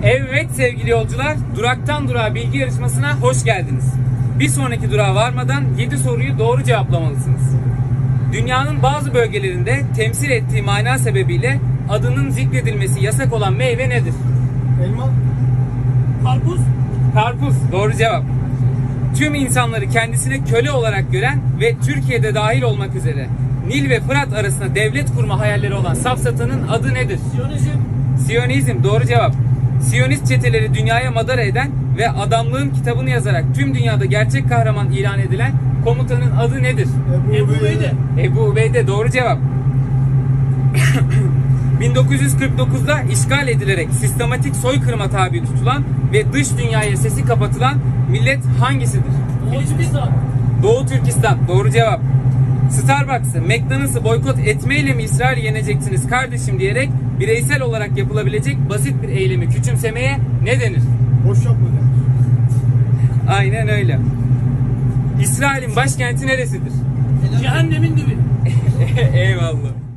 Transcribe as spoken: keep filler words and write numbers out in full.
Evet sevgili yolcular, duraktan durağa bilgi yarışmasına hoş geldiniz. Bir sonraki durağa varmadan yedi soruyu doğru cevaplamalısınız. Dünyanın bazı bölgelerinde temsil ettiği mana sebebiyle adının zikredilmesi yasak olan meyve nedir? Elma. Karpuz. Karpuz, doğru cevap. Tüm insanları kendisine köle olarak gören ve Türkiye'de dahil olmak üzere Nil ve Fırat arasında devlet kurma hayalleri olan safsatanın adı nedir? Siyonizm. Siyonizm, doğru cevap. Siyonist çeteleri dünyaya madara eden ve Adamlığın kitabını yazarak tüm dünyada gerçek kahraman ilan edilen komutanın adı nedir? Ebu Ubeyde. Ebu Ubeyde, doğru cevap. bin dokuz yüz kırk dokuz'da işgal edilerek sistematik soykırıma tabi tutulan ve dış dünyaya sesi kapatılan millet hangisidir? Doğu Türkistan. Doğu Türkistan, doğru cevap. Starbucks'ı, McDonald's'ı boykot etmeyle mi İsrail'i yeneceksiniz kardeşim diyerek bireysel olarak yapılabilecek basit bir eylemi küçümsemeye ne denir? Boş yapma denir. Aynen öyle. İsrail'in başkenti neresidir? Cehennemin dibi. Eyvallah.